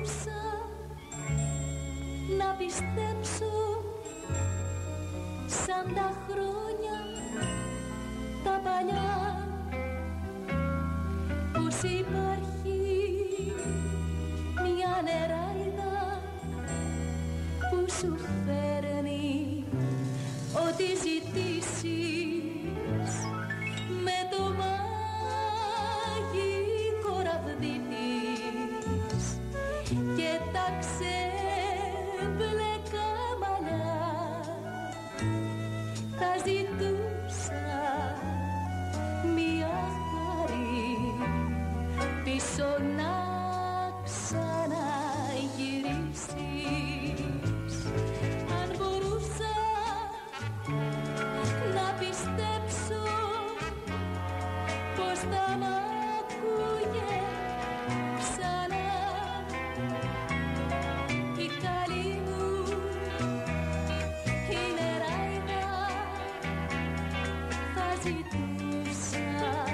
μπορούσα να πιστέψω σαν τα χρόνια τα παλιά πως υπάρχει μια νεράιδα που σου φέρνει ό,τι ζητήσεις με το μαγικό ραβδί της και τα ξεμπλεκά μαλλιά. Θα ζητούσα μια χάρη πίσω να ξαναγυρίσεις. Αν μπορούσα να πιστέψω πως θα μ' άκουγε ξανά η καλή μου η νεράιδα, θα ζητούσα